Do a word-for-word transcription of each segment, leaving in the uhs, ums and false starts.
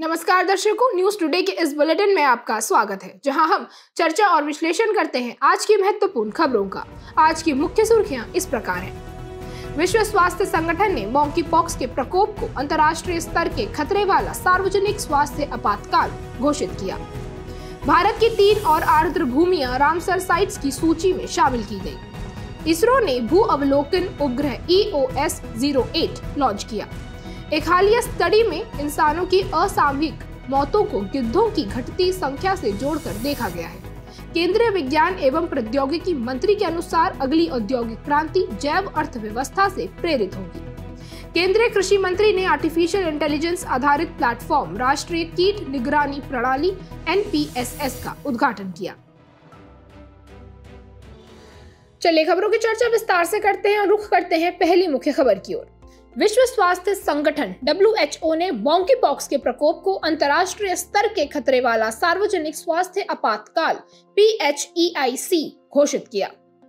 नमस्कार दर्शकों, news today के इस बुलेटिन में आपका स्वागत है, जहां हम चर्चा और विश्लेषण करते हैं आज की महत्वपूर्ण खबरों का। आज की मुख्य सुर्खियां इस प्रकार हैं। विश्व स्वास्थ्य संगठन ने मॉन्की पॉक्स के प्रकोप को अंतर्राष्ट्रीय स्तर के खतरे वाला सार्वजनिक स्वास्थ्य आपातकाल घोषित किया। भारत की तीन और आर्द्र भूमियां रामसर साइट्स की सूची में शामिल की गई। इसरो ने भू अवलोकन उपग्रह ई ओ एस ज़ीरो आठ लॉन्च किया। एक हालिया स्टडी में इंसानों की असामयिक मौतों को गिद्धों की घटती संख्या से जोड़कर देखा गया है। केंद्रीय विज्ञान एवं प्रौद्योगिकी मंत्री के अनुसार अगली औद्योगिक क्रांति जैव अर्थव्यवस्था से प्रेरित होगी। केंद्रीय कृषि मंत्री ने आर्टिफिशियल इंटेलिजेंस आधारित प्लेटफॉर्म राष्ट्रीय कीट निगरानी प्रणाली एन पी एस एस का उद्घाटन किया। चलिए खबरों की चर्चा विस्तार से करते हैं और रुख करते हैं पहली मुख्य खबर की ओर। विश्व स्वास्थ्य संगठन डब्ल्यू एच ओ ने मॉन्की पॉक्स के प्रकोप को अंतर्राष्ट्रीय स्तर के खतरे वाला सार्वजनिक स्वास्थ्य आपातकाल पी एच ई आई सी घोषित किया।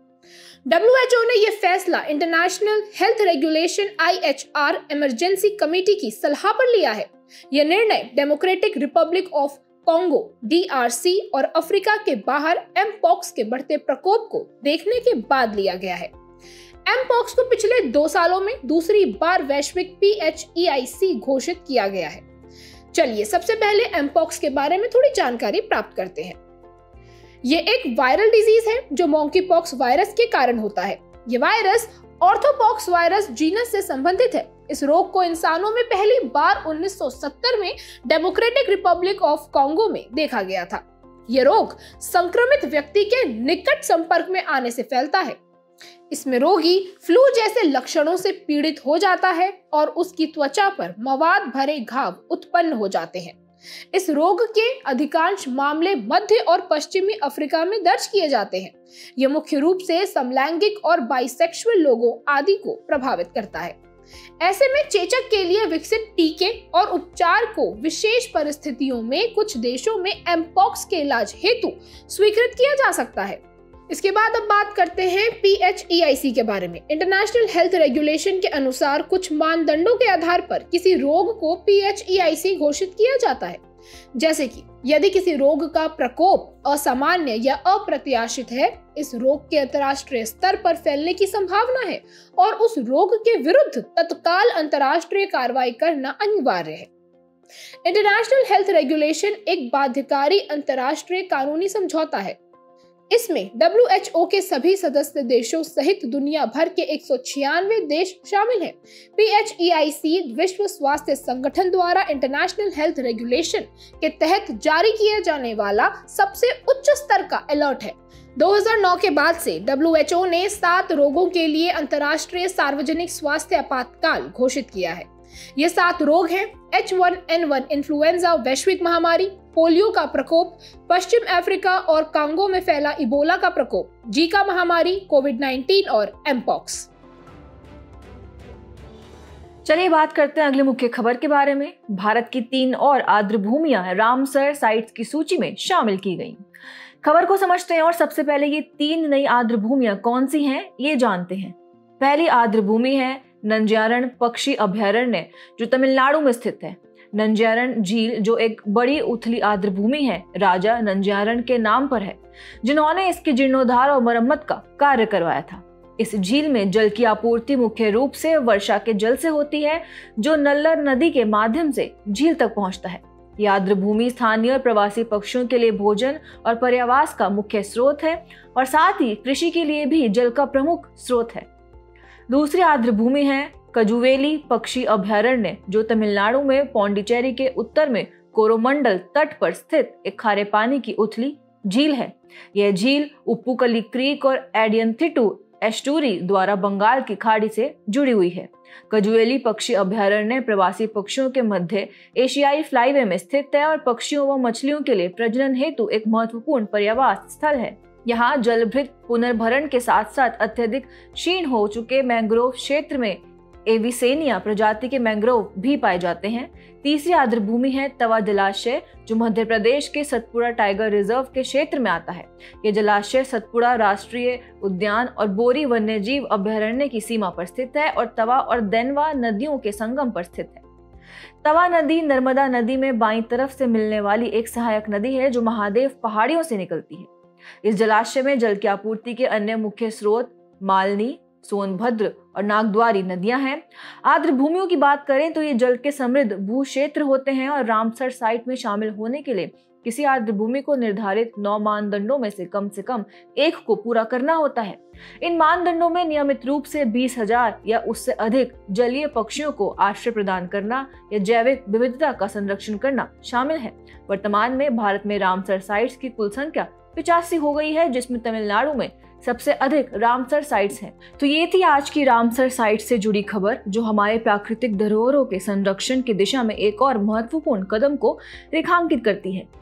डब्ल्यू एच ओ ने यह फैसला international health regulation I H R emergency committee की सलाह पर लिया है। यह निर्णय democratic republic of Congo D R C और अफ्रीका के बाहर एम पॉक्स के बढ़ते प्रकोप को देखने के बाद लिया गया है। एम पॉक्स को पिछले दो सालों में दूसरी बार वैश्विक पी एच ई आई सी घोषित किया गया है। चलिए सबसे पहले एम पॉक्स के बारे में थोड़ी जानकारी प्राप्त करते हैं। ये एक वायरल डिजीज है जो मॉन्की पॉक्स वायरस के कारण होता है। ये वायरस ऑर्थोपॉक्स वायरस जीनस से संबंधित है। इस रोग को इंसानों में पहली बार उन्नीस सौ सत्तर में डेमोक्रेटिक रिपब्लिक ऑफ कॉन्गो में देखा गया था। यह रोग संक्रमित व्यक्ति के निकट संपर्क में आने से फैलता है। इसमें रोगी फ्लू जैसे लक्षणों से पीड़ित हो जाता है और उसकी त्वचा पर मवाद भरे घाव उत्पन्न हो जाते हैं। इस रोग के अधिकांश मामले मध्य और पश्चिमी अफ्रीका में दर्ज किए जाते हैं। यह मुख्य रूप से समलैंगिक और बाइसेक्सुअल लोगों आदि को प्रभावित करता है। ऐसे में चेचक के लिए विकसित टीके और उपचार को विशेष परिस्थितियों में कुछ देशों में एमपॉक्स के इलाज हेतु स्वीकृत किया जा सकता है। इसके बाद अब बात करते हैं पी एच ई आई सी के बारे में। इंटरनेशनल हेल्थ रेगुलेशन के अनुसार कुछ मानदंडों के आधार पर किसी रोग को पी एच ई आई सी घोषित किया जाता है, जैसे कि यदि किसी रोग का प्रकोप असामान्य या अप्रत्याशित है, इस रोग के अंतर्राष्ट्रीय स्तर पर फैलने की संभावना है और उस रोग के विरुद्ध तत्काल अंतर्राष्ट्रीय कार्रवाई करना अनिवार्य है। इंटरनेशनल हेल्थ रेगुलेशन एक बाध्यकारी अंतर्राष्ट्रीय कानूनी समझौता है। इसमें डब्ल्यू एच ओ के सभी सदस्य देशों सहित दुनिया भर के एक सौ छियानवे देश शामिल हैं। पी एच ई आई सी विश्व स्वास्थ्य संगठन द्वारा इंटरनेशनल हेल्थ रेगुलेशन के तहत जारी किया जाने वाला सबसे उच्च स्तर का अलर्ट है। दो हज़ार नौ के बाद से डब्ल्यू एच ओ ने सात रोगों के लिए अंतर्राष्ट्रीय सार्वजनिक स्वास्थ्य आपातकाल घोषित किया है। ये सात रोग हैं: H one N one influenza वैश्विक महामारी, पोलियो का प्रकोप, पश्चिम अफ्रीका और कांगो में फैला इबोला का प्रकोप, जीका महामारी, कोविड नाइनटीन और एमपॉक्स। चलिए बात करते हैं अगली मुख्य खबर के बारे में। भारत की तीन और आर्द्र भूमियां रामसर साइट्स की सूची में शामिल की गई। खबर को समझते हैं और सबसे पहले ये तीन नई आर्द्र भूमियां कौन सी हैं ये जानते हैं। पहली आर्द्र भूमि है नंजारण पक्षी अभयारण्य जो तमिलनाडु में स्थित है। नंजारण झील जो एक बड़ी उथली आर्द्र भूमि है, राजा नंजारण के नाम पर है, जिन्होंने इसकी जीर्णोद्धार और मरम्मत का कार्य करवाया था। इस झील में जल की आपूर्ति मुख्य रूप से वर्षा के जल से होती है, जो नल्लर नदी के माध्यम से झील तक पहुंचता है। यह आर्द्र भूमि स्थानीय और प्रवासी पक्षियों के लिए भोजन और पर्यावास का मुख्य स्रोत है और साथ ही कृषि के लिए भी जल का प्रमुख स्रोत है। दूसरी आर्द्र भूमि है कजुवेली पक्षी अभयारण्य जो तमिलनाडु में पौंडीचेरी के उत्तर में कोरोमंडल तट पर स्थित एक खारे पानी की उथली झील है। यह झील उप्पुकली क्रीक और एडियंथिटू एस्टूरी द्वारा बंगाल की खाड़ी से जुड़ी हुई है। कजुवेली पक्षी अभयारण्य प्रवासी पक्षियों के मध्य एशियाई फ्लाईवे में स्थित है और पक्षियों व मछलियों के लिए प्रजनन हेतु एक महत्वपूर्ण पर्यावास स्थल है। यहाँ जलभृत पुनर्भरण के साथ साथ अत्यधिक क्षीण हो चुके मैंग्रोव क्षेत्र में एविसेनिया प्रजाति के मैंग्रोव भी पाए जाते हैं। तीसरी आर्द्र भूमि है तवा जलाशय जो मध्य प्रदेश के सतपुड़ा टाइगर रिजर्व के क्षेत्र में आता है। यह जलाशय सतपुड़ा राष्ट्रीय उद्यान और बोरी वन्यजीव अभयारण्य की सीमा पर स्थित है और तवा और देनवा नदियों के संगम पर स्थित है। तवा नदी नर्मदा नदी में बाईं तरफ से मिलने वाली एक सहायक नदी है जो महादेव पहाड़ियों से निकलती है। इस जलाशय में जल की आपूर्ति के अन्य मुख्य स्रोत मालनी, सोनभद्र और नागद्वारी नदियां हैं। आर्द्र भूमियों की बात करें तो ये जल के समृद्ध भू क्षेत्र होते हैं और रामसर साइट में शामिल होने के लिए किसी आर्द्र भूमि को निर्धारित नौ मानदंडों में से कम से कम एक को पूरा करना होता है। इन मानदंडों में नियमित रूप से बीस हजार या उससे अधिक जलीय पक्षियों को आश्रय प्रदान करना या जैविक विविधता का संरक्षण करना शामिल है। वर्तमान में भारत में रामसर साइट्स की कुल संख्या पिचासी हो गई है, जिसमें तमिलनाडु में सबसे अधिक रामसर साइट्स हैं। तो ये थी आज की रामसर साइट से जुड़ी खबर, जो हमारे प्राकृतिक धरोहरों के संरक्षण की दिशा में एक और महत्वपूर्ण कदम को रेखांकित करती है।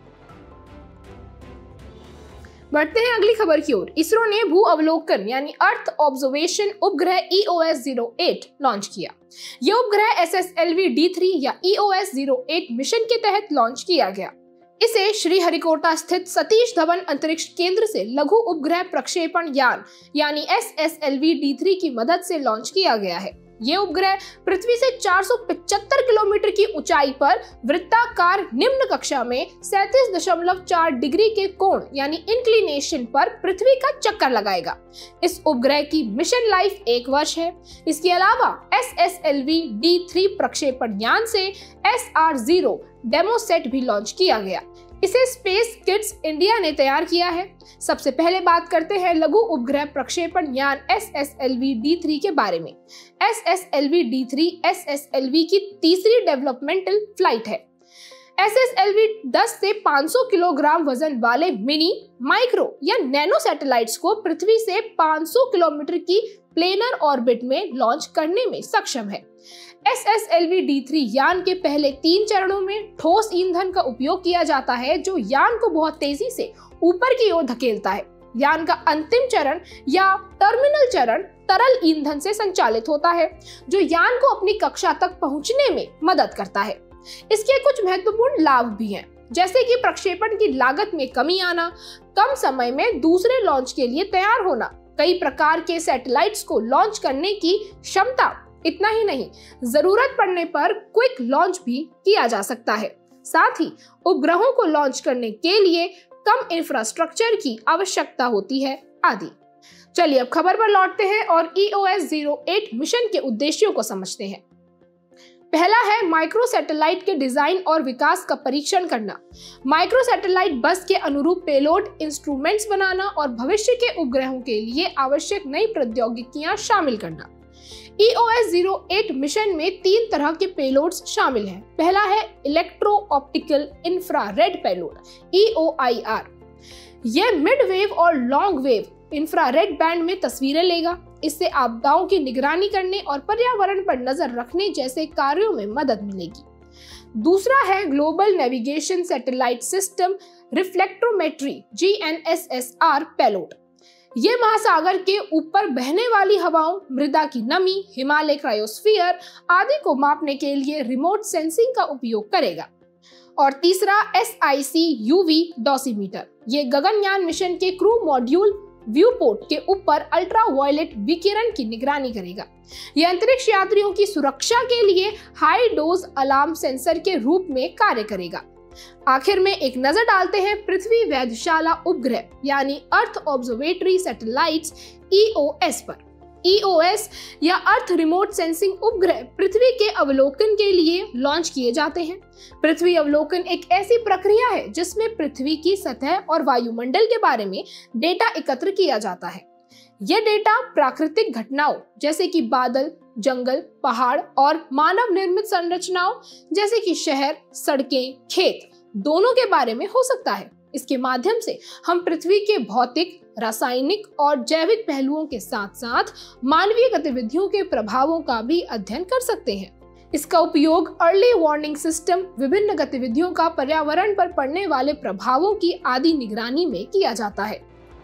बढ़ते हैं अगली खबर की ओर। इसरो ने भू अवलोकन यानी अर्थ ऑब्जर्वेशन उपग्रह ई ओ एस ज़ीरो आठ लॉन्च किया। यह उपग्रह S S L V D three या ई ओ एस ज़ीरो आठ मिशन के तहत लॉन्च किया गया। इसे श्रीहरिकोटा स्थित सतीश धवन अंतरिक्ष केंद्र से लघु उपग्रह प्रक्षेपण यान यानी S S L V D three की मदद से लॉन्च किया गया है। ये उपग्रह पृथ्वी से चार सौ पचहत्तर किलोमीटर की ऊंचाई पर वृत्ताकार निम्न कक्षा में सैंतीस दशमलव चार डिग्री के कोण यानी इंक्लिनेशन पर पृथ्वी का चक्कर लगाएगा। इस उपग्रह की मिशन लाइफ एक वर्ष है। इसके अलावा S S L V D three प्रक्षेपण यान से S R zero demosat भी लॉन्च किया गया। इसे स्पेस किड्स इंडिया ने तैयार किया है। सबसे पहले बात करते हैं लघु उपग्रह प्रक्षेपण यान S S L V D three के बारे में। S S L V D three S S L V की तीसरी डेवलपमेंटल फ्लाइट है। एस एस एल वी दस से पाँच सौ किलोग्राम वजन वाले मिनी, माइक्रो या नैनो सैटेलाइट्स को पृथ्वी से पाँच सौ किलोमीटर की प्लेनर ऑर्बिट में लॉन्च करने में सक्षम है। S S L V D three यान के पहले तीन चरणों में ठोस ईंधन का उपयोग किया जाता है, जो यान को बहुत तेजी से ऊपर की ओर धकेलता है। यान का अंतिम चरण या टर्मिनल चरण तरल ईंधन से संचालित होता है, जो यान को अपनी कक्षा तक पहुंचने में मदद करता है। इसके कुछ महत्वपूर्ण लाभ भी हैं, जैसे कि प्रक्षेपण की लागत में कमी आना, कम समय में दूसरे लॉन्च के लिए तैयार होना, कई प्रकार के सैटेलाइट्स को लॉन्च करने की क्षमता। इतना ही नहीं, जरूरत पड़ने पर क्विक लॉन्च भी किया जा सकता है। साथ ही उपग्रहों को लॉन्च करने के लिए कम इंफ्रास्ट्रक्चर की आवश्यकता होती है आदि। चलिए अब खबर पर लौटते हैं और ई ओ एस ज़ीरो आठ मिशन के उद्देश्यों को समझते हैं। पहला है माइक्रो सैटेलाइट के डिजाइन और विकास का परीक्षण करना। माइक्रो सैटेलाइट बस के अनुरूप पेलोड इंस्ट्रूमेंट्स बनाना और भविष्य के उपग्रहों के लिए आवश्यक नई प्रौद्योगिकियां शामिल करना। ई ओ एस ज़ीरो आठ मिशन में तीन तरह के पेलोड्स शामिल हैं। पहला है electro optical infrared payload E O I R. यह मिड वेव और लॉन्ग वेव इंफ्रारेड बैंड में तस्वीरें लेगा। इससे आपदाओं की निगरानी करने और पर्यावरण पर नजर रखने जैसे कार्यों में मदद मिलेगी। दूसरा है global navigation satellite system reflectometry G N S S R payload. ये महासागर के ऊपर बहने वाली हवाओं, मृदा की नमी, हिमालय क्रायोस्फीयर आदि को मापने के लिए रिमोट सेंसिंग का उपयोग करेगा। और तीसरा S I C U V dosimeter. ये गगनयान मिशन के क्रू मॉड्यूल व्यूपोर्ट के ऊपर अल्ट्रा वायलेट विकिरण की निगरानी करेगा। यह अंतरिक्ष यात्रियों की सुरक्षा के लिए हाई डोज अलार्म सेंसर के रूप में कार्य करेगा। आखिर में एक नजर डालते हैं पृथ्वी वेधशाला उपग्रह यानी earth observatory satellites E O S पर। ई ओ एस या अर्थ रिमोट सेंसिंग उपग्रह पृथ्वी के अवलोकन के लिए लॉन्च किए जाते हैं। पृथ्वी अवलोकन एक ऐसी प्रक्रिया है जिसमें पृथ्वी की सतह और वायुमंडल के बारे में डेटा एकत्र किया जाता है। यह डेटा प्राकृतिक घटनाओं जैसे कि बादल, जंगल, पहाड़ और मानव निर्मित संरचनाओं जैसे कि शहर, सड़कें, खेत दोनों के बारे में हो सकता है। इसके माध्यम से हम पृथ्वी के भौतिक, रासायनिक और जैविक पहलुओं के साथ साथ मानवीय गतिविधियों के प्रभावों का भी अध्ययन कर सकते हैं। इसका उपयोग अर्ली वार्निंग सिस्टम, विभिन्न गतिविधियों का पर्यावरण पर पड़ने वाले प्रभावों की आदि निगरानी में किया जाता है।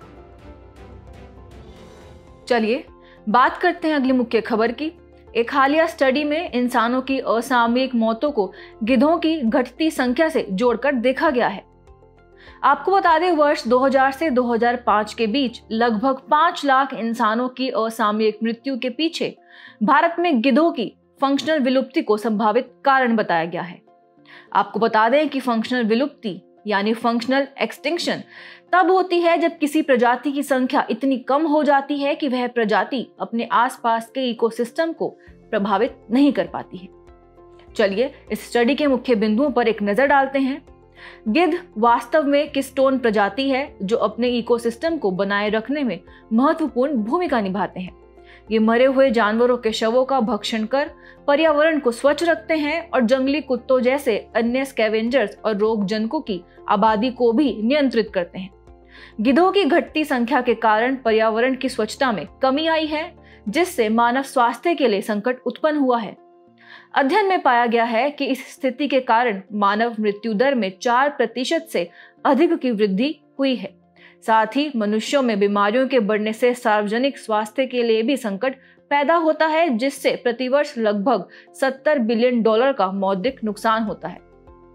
चलिए बात करते हैं अगली मुख्य खबर की। एक हालिया स्टडी में इंसानों की असामयिक मौतों को गिद्धों की घटती संख्या से जोड़कर देखा गया है। आपको बता दें, वर्ष दो हज़ार से दो हज़ार पाँच के बीच लगभग पाँच लाख इंसानों की असामयिक मृत्यु के पीछे भारत में गिद्धों की फंक्शनल विलुप्ति को संभावित कारण बताया गया है। आपको बता दें कि फंक्शनल विलुप्ति यानी फंक्शनल एक्सटिंक्शन तब होती है जब किसी प्रजाति की संख्या इतनी कम हो जाती है कि वह प्रजाति अपने आसपास के इकोसिस्टम को प्रभावित नहीं कर पाती है। चलिए इस स्टडी के मुख्य बिंदुओं पर एक नजर डालते हैं। गिद्ध वास्तव में किस्टोन प्रजाति है जो अपने इकोसिस्टम को बनाए रखने में महत्वपूर्ण भूमिका निभाते हैं। ये मरे हुए जानवरों के शवों का भक्षण कर पर्यावरण को स्वच्छ रखते हैं और जंगली कुत्तों जैसे अन्य स्कैवेंजर्स और रोगजनकों की आबादी को भी नियंत्रित करते हैं। गिद्धों की घटती संख्या के कारण पर्यावरण की स्वच्छता में कमी आई है, जिससे मानव स्वास्थ्य के लिए संकट उत्पन्न हुआ है। अध्ययन में पाया गया है कि इस स्थिति के कारण मानव मृत्यु दर में चार प्रतिशत से अधिक की वृद्धि हुई है। साथ ही मनुष्यों में बीमारियों के बढ़ने से सार्वजनिक स्वास्थ्य के लिए भी संकट पैदा होता है, जिससे प्रतिवर्ष लगभग सत्तर बिलियन डॉलर का मौद्रिक नुकसान होता है।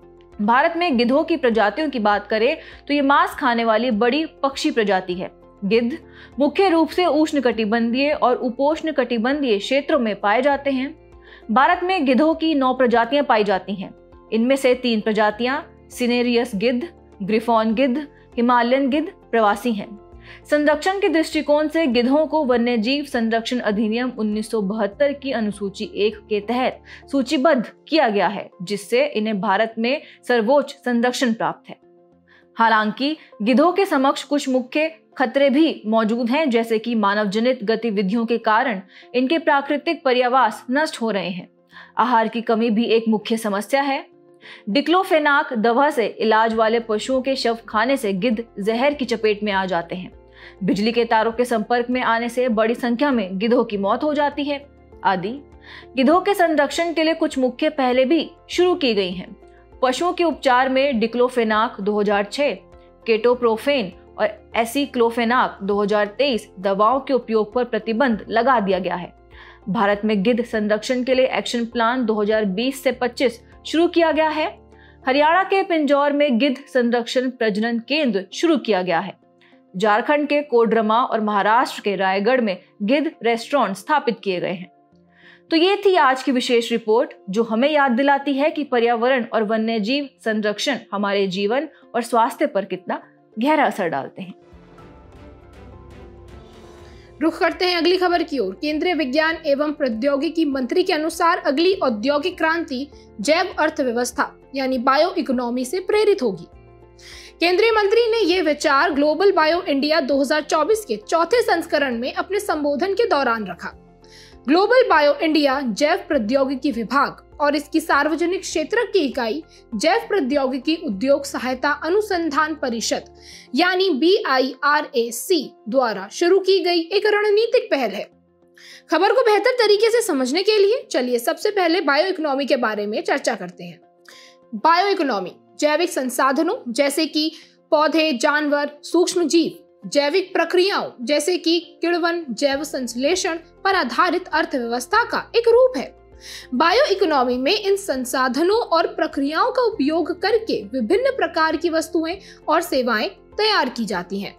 भारत में गिद्धों की प्रजातियों की बात करें तो ये मांस खाने वाली बड़ी पक्षी प्रजाति है। गिद्ध मुख्य रूप से उष्णकटिबंधीय और उपोष्णकटिबंधीय क्षेत्रों में पाए जाते हैं। भारत में गिद्धों की नौ प्रजातियां पाई जाती हैं। इनमें से तीन प्रजातियां सिनेरियस गिद्ध, ग्रिफॉन गिद्ध, हिमालयन गिद्ध प्रवासी हैं। संरक्षण के दृष्टिकोण से गिद्धों को वन्यजीव संरक्षण अधिनियम उन्नीस सौ बहत्तर की अनुसूची एक के तहत सूचीबद्ध किया गया है, जिससे इन्हें भारत में सर्वोच्च संरक्षण प्राप्त है। हालांकि गिद्धों के समक्ष कुछ मुख्य खतरे भी मौजूद हैं, जैसे कि मानव जनित गतिविधियों के कारण इनके प्राकृतिक पर्यावास नष्ट हो रहे हैं। आहार की कमी भी एक मुख्य समस्या है। डिक्लोफेनाक दवा से इलाज वाले पशुओं के शव खाने से गिद्ध जहर की चपेट में आ जाते हैं। बिजली के तारों के संपर्क में आने से बड़ी संख्या में गिद्धों की मौत हो जाती है आदि। गिद्धों के संरक्षण के लिए कुछ मुख्य पहलें भी शुरू की गई हैं। पशुओं के उपचार में डिक्लोफेनाक दो हज़ार छह, केटोप्रोफेन और एसिक्लोफेनाक दो हज़ार तेईस दवाओं के उपयोग पर प्रतिबंध लगा दिया गया है। भारत में गिद्ध संरक्षण के लिए एक्शन प्लान दो हज़ार बीस से पच्चीस शुरू किया गया है। हरियाणा के पिंजौर में गिद्ध संरक्षण प्रजनन केंद्र शुरू किया गया है। झारखंड के कोडरमा और महाराष्ट्र के रायगढ़ में गिद्ध रेस्टोरेंट स्थापित किए गए हैं। तो ये थी आज की विशेष रिपोर्ट, जो हमें याद दिलाती है कि पर्यावरण और वन्यजीव संरक्षण हमारे जीवन और स्वास्थ्य पर कितना गहरा असर डालते हैं। रुख करते हैं अगली खबर की ओर। केंद्रीय विज्ञान एवं प्रौद्योगिकी मंत्री के अनुसार अगली औद्योगिक क्रांति जैव अर्थव्यवस्था यानी बायो इकोनॉमी से प्रेरित होगी। केंद्रीय मंत्री ने ये विचार ग्लोबल बायो इंडिया दो हज़ार चौबीस के चौथे संस्करण में अपने संबोधन के दौरान रखा। ग्लोबल बायो इंडिया जैव प्रौद्योगिकी विभाग और इसकी सार्वजनिक क्षेत्र की इकाई जैव प्रौद्योगिकी उद्योग सहायता अनुसंधान परिषद यानी बी आई आर ए सी द्वारा शुरू की गई एक रणनीतिक पहल है। खबर को बेहतर तरीके से समझने के लिए चलिए सबसे पहले बायो इकोनॉमी के बारे में चर्चा करते हैं। बायो इकोनॉमी जैविक संसाधनों जैसे कि पौधे, जानवर, सूक्ष्म जीव, जैविक प्रक्रियाओं जैसे कि किण्वन, जैव संश्लेषण पर आधारित अर्थव्यवस्था का एक रूप है। बायो इकोनॉमी में इन संसाधनों और प्रक्रियाओं का उपयोग करके विभिन्न प्रकार की वस्तुएं और सेवाएं तैयार की जाती हैं।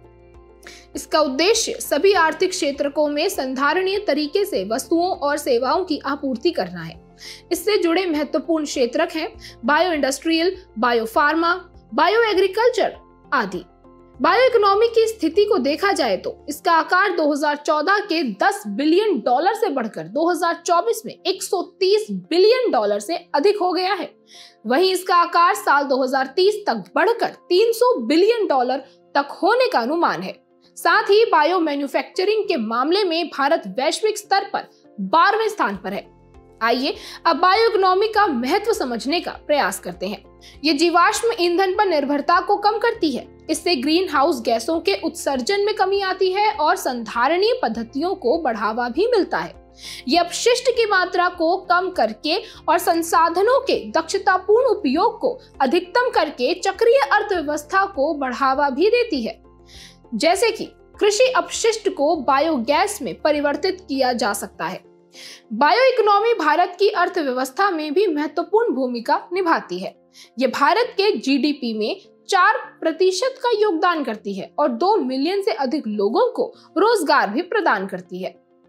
इसका उद्देश्य सभी आर्थिक क्षेत्रकों में संधारणीय तरीके से वस्तुओं और सेवाओं की आपूर्ति करना है। इससे जुड़े महत्वपूर्ण क्षेत्र हैं bio industrial, bio pharma, bio agriculture आदि। बायो इकोनॉमी की स्थिति को देखा जाए तो इसका आकार दो हज़ार चौदह के दस बिलियन डॉलर से बढ़कर दो हज़ार चौबीस में एक सौ तीस बिलियन डॉलर से अधिक हो गया है। वहीं इसका आकार साल दो हज़ार तीस तक बढ़कर तीन सौ बिलियन डॉलर तक होने का अनुमान है। साथ ही बायो मैन्युफैक्चरिंग के मामले में भारत वैश्विक स्तर पर बारहवें स्थान पर है। आइए अब बायो इकोनॉमी का महत्व समझने का प्रयास करते हैं। ये जीवाश्म ईंधन पर निर्भरता को कम करती है। इससे ग्रीन हाउस गैसों के उत्सर्जन में कमी आती है और संधारणीय पद्धतियों को बढ़ावा भी मिलता है। ये अपशिष्ट की मात्रा को कम करके और संसाधनों के दक्षतापूर्ण उपयोग को अधिकतम करके चक्रीय अर्थव्यवस्था को बढ़ावा भी देती है। जैसे कि कृषि अपशिष्ट को बायोगैस में परिवर्तित किया जा सकता है। बायो इकोनॉमी भारत की अर्थव्यवस्था में भी महत्वपूर्ण भूमिका निभाती है। ये भारत के जी डी पी में चार प्रतिशत का योगदान करती है और दो मिलियन से अधिक लोगों को रोजगार भी प्रदान करती है।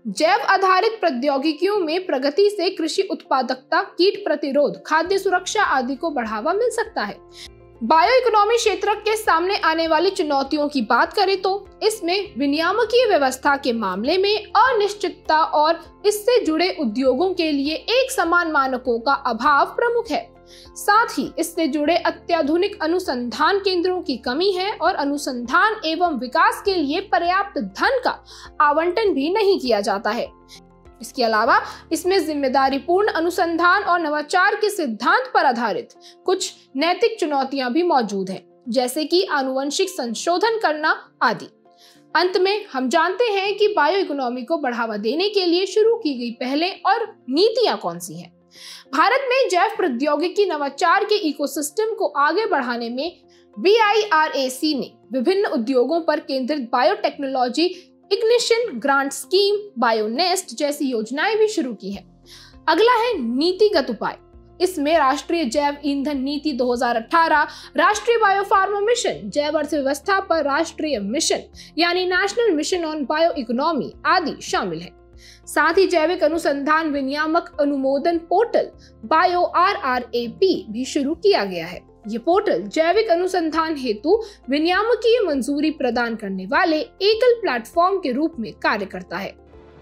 जैव आधारित प्रौद्योगिकियों में प्रगति से कृषि उत्पादकता, कीट प्रतिरोध, खाद्य सुरक्षा आदि को बढ़ावा मिल सकता है। बायो इकोनॉमी क्षेत्र के सामने आने वाली चुनौतियों की बात करें तो इसमें विनियामकीय व्यवस्था के मामले में अनिश्चितता और इससे जुड़े उद्योगों के लिए एक समान मानकों का अभाव प्रमुख है। साथ ही इससे जुड़े अत्याधुनिक अनुसंधान केंद्रों की कमी है और अनुसंधान एवं विकास के लिए पर्याप्त धन का आवंटन भी नहीं किया जाता है। इसके अलावा इसमें जिम्मेदारीपूर्ण अनुसंधान और नवाचार के सिद्धांत पर आधारित कुछ नैतिक चुनौतियां भी मौजूद हैं, जैसे कि आनुवंशिक संशोधन करना आदि। अंत में हम जानते हैं कि बायो इकोनॉमी को बढ़ावा देने के लिए शुरू की गई पहलें और नीतियां कौन सी हैं। भारत में जैव प्रौद्योगिकी नवाचार के इकोसिस्टम को आगे बढ़ाने में बी आई आर ए सी ने विभिन्न उद्योगों पर केंद्रित biotechnology ignition grant scheme, bionest जैसी योजनाएं भी शुरू की हैं। अगला है नीतिगत उपाय। इसमें राष्ट्रीय जैव ईंधन नीति दो हज़ार अठारह, राष्ट्रीय बायोफार्मा मिशन, जैव अर्थव्यवस्था पर राष्ट्रीय मिशन यानी national mission on bio economy आदि शामिल है। साथ ही जैविक अनुसंधान विनियामक अनुमोदन portal bio R R A P भी शुरू किया गया है। ये पोर्टल जैविक अनुसंधान हेतु विनियामकीय मंजूरी प्रदान करने वाले एकल प्लेटफॉर्म के रूप में कार्य करता है।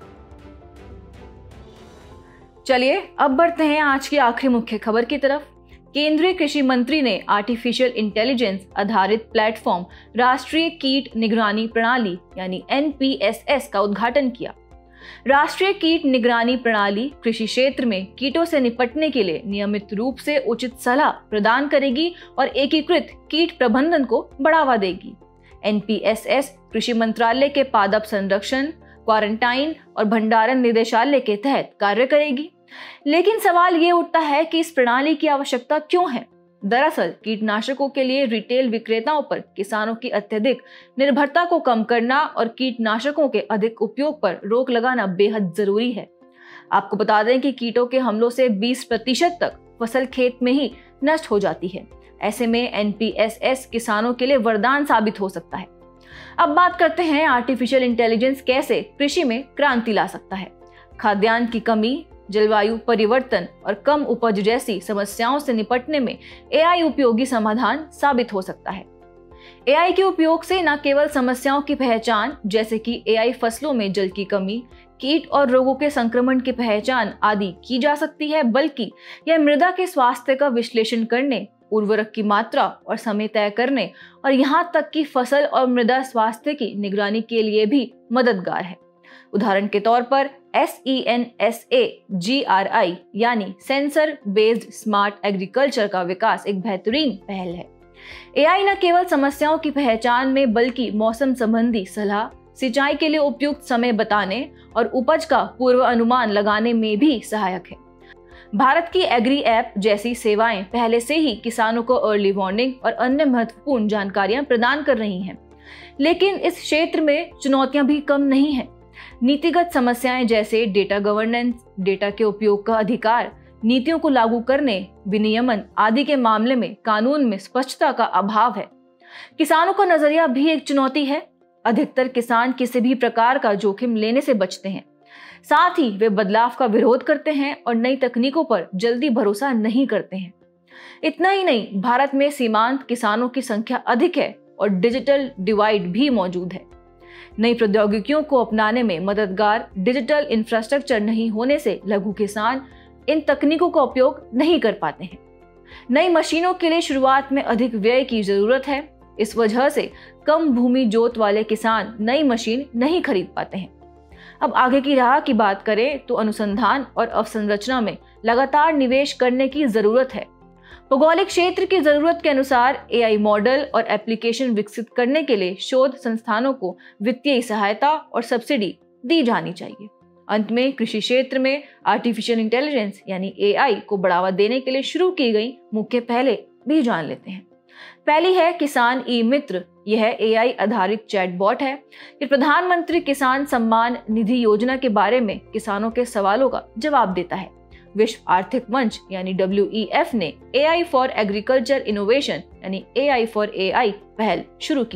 चलिए अब बढ़ते हैं आज की आखिरी मुख्य खबर की तरफ। केंद्रीय कृषि मंत्री ने आर्टिफिशियल इंटेलिजेंस आधारित प्लेटफॉर्म राष्ट्रीय कीट निगरानी प्रणाली यानी एन पी एस एस का उद्घाटन किया। राष्ट्रीय कीट निगरानी प्रणाली कृषि क्षेत्र में कीटों से निपटने के लिए नियमित रूप से उचित सलाह प्रदान करेगी और एकीकृत कीट प्रबंधन को बढ़ावा देगी। एन पी एस एस कृषि मंत्रालय के पादप संरक्षण, क्वारंटाइन और भंडारण निदेशालय के तहत कार्य करेगी। लेकिन सवाल ये उठता है कि इस प्रणाली की आवश्यकता क्यों है। दरअसल कीटनाशकों के लिए रिटेल विक्रेताओं पर किसानों की अत्यधिक निर्भरता को कम करना और कीटनाशकों के अधिक उपयोग पर रोक लगाना बेहद जरूरी है। आपको बता दें कि कीटों के हमलों से बीस प्रतिशत तक फसल खेत में ही नष्ट हो जाती है। ऐसे में एन पी एस एस किसानों के लिए वरदान साबित हो सकता है। अब बात करते हैं आर्टिफिशियल इंटेलिजेंस कैसे कृषि में क्रांति ला सकता है। खाद्यान्न की कमी, जलवायु परिवर्तन और कम उपज जैसी समस्याओं से निपटने में ए आई उपयोगी समाधान साबित हो सकता है। ए आई के उपयोग से न केवल समस्याओं की पहचान जैसे कि ए आई फसलों में जल की कमी, कीट और रोगों के संक्रमण की पहचान आदि की जा सकती है, बल्कि यह मृदा के स्वास्थ्य का विश्लेषण करने, उर्वरक की मात्रा और समय तय करने और यहाँ तक कि फसल और मृदा स्वास्थ्य की निगरानी के लिए भी मददगार है। उदाहरण के तौर पर S E N S A G R I यानी सेंसर बेस्ड स्मार्ट एग्रीकल्चर का विकास एक बेहतरीन पहल है। ए आई न केवल समस्याओं की पहचान में बल्कि मौसम संबंधी सलाह, सिंचाई के लिए उपयुक्त समय बताने और उपज का पूर्व अनुमान लगाने में भी सहायक है। भारत की एग्री ऐप जैसी सेवाएं पहले से ही किसानों को अर्ली वार्निंग और अन्य महत्वपूर्ण जानकारियां प्रदान कर रही हैं। लेकिन इस क्षेत्र में चुनौतियां भी कम नहीं हैं। नीतिगत समस्याएं जैसे डेटा गवर्नेंस, डेटा के उपयोग का अधिकार, नीतियों को लागू करने, विनियमन आदि के मामले में कानून में स्पष्टता का अभाव है। किसानों का नजरिया भी एक चुनौती है। अधिकतर किसान किसी भी प्रकार का जोखिम लेने से बचते हैं। साथ ही वे बदलाव का विरोध करते हैं और नई तकनीकों पर जल्दी भरोसा नहीं करते हैं। इतना ही नहीं, भारत में सीमांत किसानों की संख्या अधिक है और डिजिटल डिवाइड भी मौजूद है। नई प्रौद्योगिकियों को अपनाने में मददगार डिजिटल इंफ्रास्ट्रक्चर नहीं होने से लघु किसान इन तकनीकों का उपयोग नहीं कर पाते हैं। नई मशीनों के लिए शुरुआत में अधिक व्यय की जरूरत है। इस वजह से कम भूमि जोत वाले किसान नई मशीन नहीं खरीद पाते हैं। अब आगे की राह की बात करें तो अनुसंधान और अवसंरचना में लगातार निवेश करने की जरूरत है। भौगोलिक क्षेत्र की जरूरत के अनुसार ए आई मॉडल और एप्लीकेशन विकसित करने के लिए शोध संस्थानों को वित्तीय सहायता और सब्सिडी दी जानी चाहिए। अंत में कृषि क्षेत्र में आर्टिफिशियल इंटेलिजेंस यानी ए आई को बढ़ावा देने के लिए शुरू की गई मुख्य पहलें भी जान लेते हैं। पहली है किसान ई मित्र। यह ए आई आधारित चैटबॉट है। ये प्रधानमंत्री किसान सम्मान निधि योजना के बारे में किसानों के सवालों का जवाब देता है। विश्व आर्थिक मंच यानी डब्ल्यू ई एफ ने A I for agriculture innovation यानी ए आई फॉर ए आई पहल शुरू की है।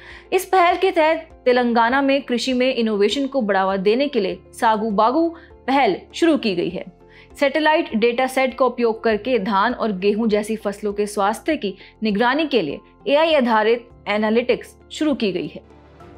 इस पहल के तहत तेलंगाना में कृषि में इनोवेशन को बढ़ावा देने के लिए सागु बागु पहल शुरू की गई है। सैटेलाइट डेटा सेट का उपयोग करके धान और गेहूं जैसी फसलों के स्वास्थ्य की निगरानी के लिए एआई आधारित एनालिटिक्स शुरू की गई है।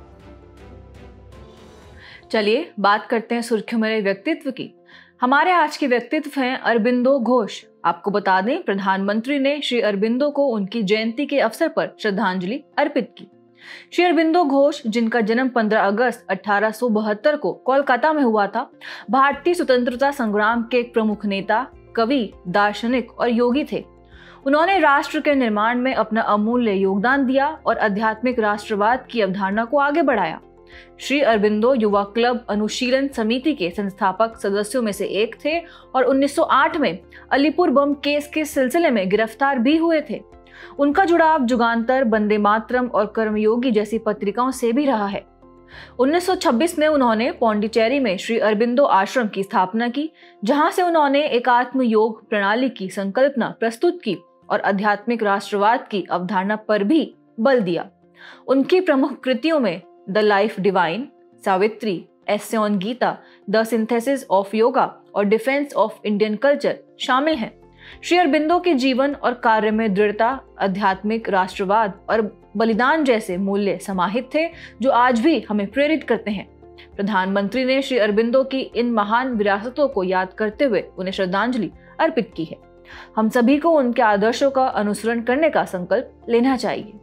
चलिए बात करते हैं सुर्खियों में व्यक्तित्व की। हमारे आज के व्यक्तित्व हैं अरबिंदो घोष। आपको बता दें, प्रधानमंत्री ने श्री अरबिंदो को उनकी जयंती के अवसर पर श्रद्धांजलि अर्पित की। श्री अरबिंदो घोष, जिनका जन्म पंद्रह अगस्त अठारह सौ बहत्तर को कोलकाता में हुआ था, भारतीय स्वतंत्रता संग्राम के एक प्रमुख नेता, कवि, दार्शनिक और योगी थे। उन्होंने राष्ट्र के निर्माण में अपना अमूल्य योगदान दिया और आध्यात्मिक राष्ट्रवाद की अवधारणा को आगे बढ़ाया। श्री अरबिंदो युवा क्लब अनुशीलन समिति के संस्थापक सदस्यों में से एक थे और उन्नीस सौ आठ में अलीपुर बम केस के सिलसिले में गिरफ्तार भी हुए थे। उनका जुड़ाव जुगांतर, वंदे मातरम और कर्मयोगी जैसी पत्रिकाओं से भी रहा है। उन्नीस सौ छब्बीस में उन्होंने पौंडीचेरी में श्री अरबिंदो आश्रम की स्थापना की, जहां से उन्होंने एकात्म योग प्रणाली की संकल्पना प्रस्तुत की और आध्यात्मिक राष्ट्रवाद की अवधारणा पर भी बल दिया। उनकी प्रमुख कृतियों में the life divine, Savitri, essay on Gita, the synthesis of yoga और डिफेंस ऑफ इंडियन कल्चर शामिल हैं। श्री अरबिंदो के जीवन और कार्य में दृढ़ता, आध्यात्मिक राष्ट्रवाद और बलिदान जैसे मूल्य समाहित थे, जो आज भी हमें प्रेरित करते हैं। प्रधानमंत्री ने श्री अरबिंदो की इन महान विरासतों को याद करते हुए उन्हें श्रद्धांजलि अर्पित की है। हम सभी को उनके आदर्शों का अनुसरण करने का संकल्प लेना चाहिए।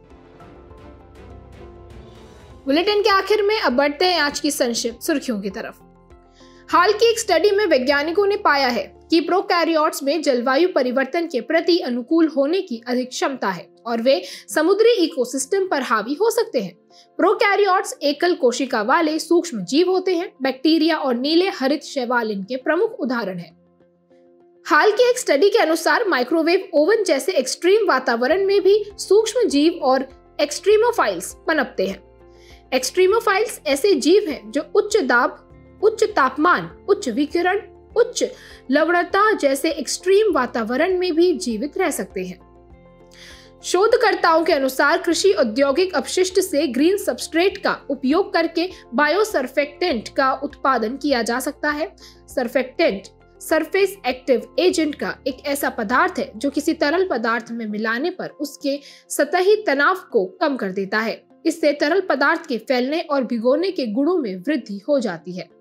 बुलेटिन के आखिर में अब बढ़ते हैं आज की संक्षिप्त सुर्खियों की तरफ। हाल की एक स्टडी में वैज्ञानिकों ने पाया है कि प्रोकैरियोट्स में जलवायु परिवर्तन के प्रति अनुकूल होने की अधिक क्षमता है और वे समुद्री इकोसिस्टम पर हावी हो सकते हैं। प्रोकैरियोट्स एकल कोशिका वाले सूक्ष्म जीव होते हैं। बैक्टीरिया और नीले हरित शैवाल इनके प्रमुख उदाहरण हैं। हाल की एक स्टडी के अनुसार माइक्रोवेव ओवन जैसे एक्सट्रीम वातावरण में भी सूक्ष्म जीव और एक्सट्रीमोफाइल्स पनपते हैं। एक्सट्रीमोफाइल्स ऐसे जीव हैं जो उच्च दाब, उच्च तापमान, उच्च विकिरण, उच्च लवणता जैसे एक्सट्रीम वातावरण में भी जीवित रह सकते हैं। शोधकर्ताओं के अनुसार कृषि औद्योगिक अपशिष्ट से ग्रीन सबस्ट्रेट का उपयोग करके बायोसर्फेक्टेंट का उत्पादन किया जा सकता है। सर्फेक्टेंट सरफेस एक्टिव एजेंट का एक ऐसा पदार्थ है जो किसी तरल पदार्थ में मिलाने पर उसके सतही तनाव को कम कर देता है। इससे तरल पदार्थ के फैलने और भिगोने के गुणों में वृद्धि हो जाती है।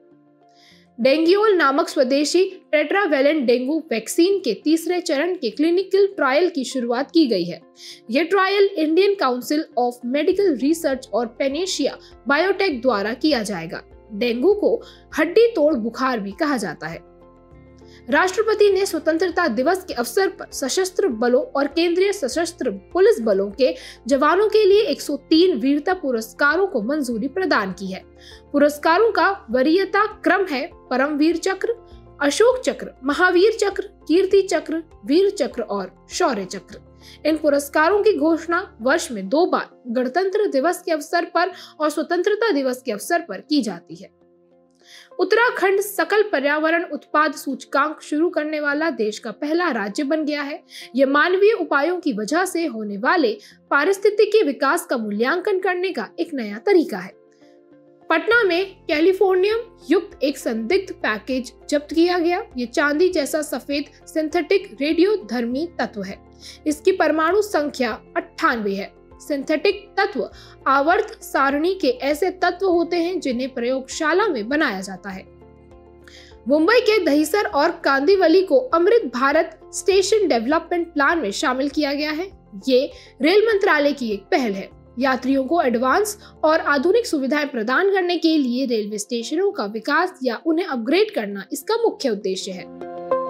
डेंग्यूल नामक स्वदेशी टेट्रावैलेंट डेंगू वैक्सीन के तीसरे चरण के क्लिनिकल ट्रायल की शुरुआत की गई है। यह trial Indian council of medical research और पेनेशिया बायोटेक द्वारा किया जाएगा। डेंगू को हड्डी तोड़ बुखार भी कहा जाता है। राष्ट्रपति ने स्वतंत्रता दिवस के अवसर पर सशस्त्र बलों और केंद्रीय सशस्त्र पुलिस बलों के जवानों के लिए एक सौ तीन वीरता पुरस्कारों को मंजूरी प्रदान की है। पुरस्कारों का वरीयता क्रम है परमवीर चक्र, अशोक चक्र, महावीर चक्र, कीर्ति चक्र, वीर चक्र और शौर्य चक्र। इन पुरस्कारों की घोषणा वर्ष में दो बार गणतंत्र दिवस के अवसर पर और स्वतंत्रता दिवस के अवसर पर की जाती है। उत्तराखंड सकल पर्यावरण उत्पाद सूचकांक शुरू करने वाला देश का पहला राज्य बन गया है। यह मानवीय उपायों की वजह से होने वाले पारिस्थितिकी विकास का मूल्यांकन करने का एक नया तरीका है। पटना में कैलिफोर्नियम युक्त एक संदिग्ध पैकेज जब्त किया गया। ये चांदी जैसा सफेद सिंथेटिक रेडियोधर्मी तत्व है। इसकी परमाणु संख्या अट्ठानवे है। सिंथेटिक तत्व आवर्त सारणी के ऐसे तत्व होते हैं जिन्हें प्रयोगशाला में बनाया जाता है। मुंबई के दहिसर और कांदिवली को Amrit Bharat station development plan में शामिल किया गया है। ये रेल मंत्रालय की एक पहल है। यात्रियों को एडवांस और आधुनिक सुविधाएं प्रदान करने के लिए रेलवे स्टेशनों का विकास या उन्हें अपग्रेड करना इसका मुख्य उद्देश्य है।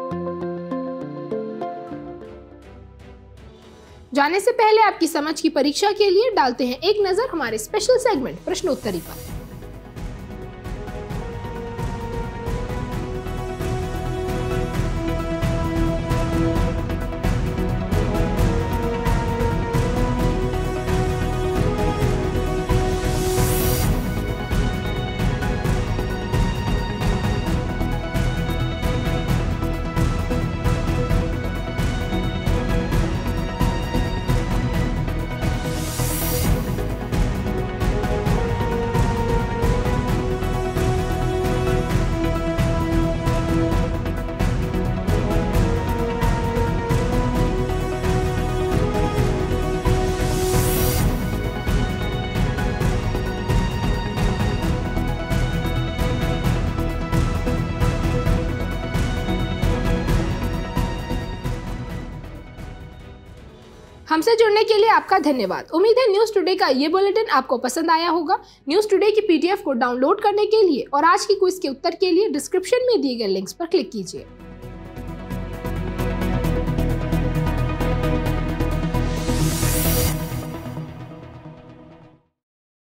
जाने से पहले आपकी समझ की परीक्षा के लिए डालते हैं एक नजर हमारे स्पेशल सेगमेंट प्रश्नोत्तरी पर। हमसे जुड़ने के लिए आपका धन्यवाद। उम्मीद है न्यूज टुडे का ये बुलेटिन आपको पसंद आया होगा। न्यूज टुडे की पीडीएफ को डाउनलोड करने के लिए और आज की क्विज के उत्तर के लिए डिस्क्रिप्शन में दिए गए लिंक्स पर क्लिक कीजिए।